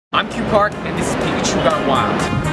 I'm Q Park, and this is Pikachu Gone Wild.